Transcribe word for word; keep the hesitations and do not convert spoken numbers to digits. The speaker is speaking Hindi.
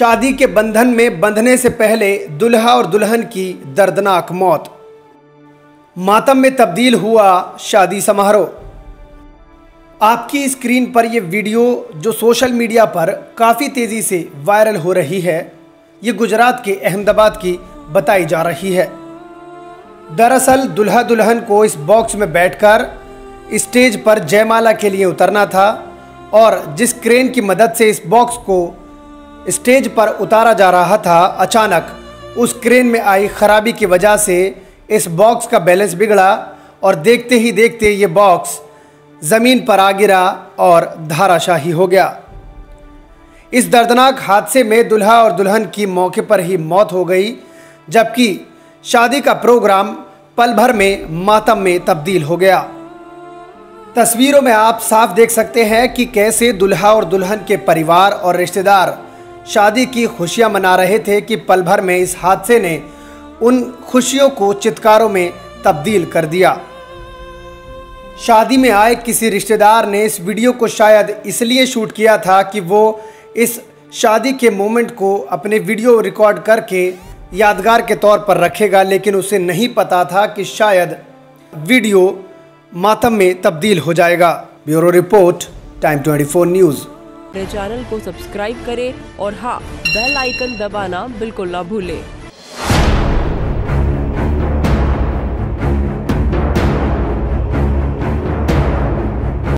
शादी के बंधन में बंधने से पहले दुल्हा और दुल्हन की दर्दनाक मौत। मातम में तब्दील हुआ शादी समारोह। आपकी स्क्रीन पर यह वीडियो जो सोशल मीडिया पर काफ़ी तेज़ी से वायरल हो रही है, ये गुजरात के अहमदाबाद की बताई जा रही है। दरअसल दुल्हा दुल्हन को इस बॉक्स में बैठकर स्टेज पर जयमाला के लिए उतरना था और जिस क्रेन की मदद से इस बॉक्स को स्टेज पर उतारा जा रहा था, अचानक उस क्रेन में आई खराबी की वजह से इस बॉक्स का बैलेंस बिगड़ा और देखते ही देखते ये बॉक्स ज़मीन पर आ गिरा और धाराशाही हो गया। इस दर्दनाक हादसे में दुल्हा और दुल्हन की मौके पर ही मौत हो गई, जबकि शादी का प्रोग्राम पल भर में मातम में तब्दील हो गया। तस्वीरों में आप साफ देख सकते हैं कि कैसे दुल्हा और दुल्हन के परिवार और रिश्तेदार शादी की खुशियां मना रहे थे कि पल भर में इस हादसे ने उन खुशियों को चित्कारों में तब्दील कर दिया। शादी में आए किसी रिश्तेदार ने इस वीडियो को शायद इसलिए शूट किया था कि वो इस शादी के मोमेंट को अपने वीडियो रिकॉर्ड करके यादगार के तौर पर रखेगा, लेकिन उसे नहीं पता था कि शायद वीडियो मातम में तब्दील हो जाएगा। Bureau report, time twenty four news. मेरे चैनल को सब्सक्राइब करें और हाँ, बेल आइकन दबाना बिल्कुल ना भूलें।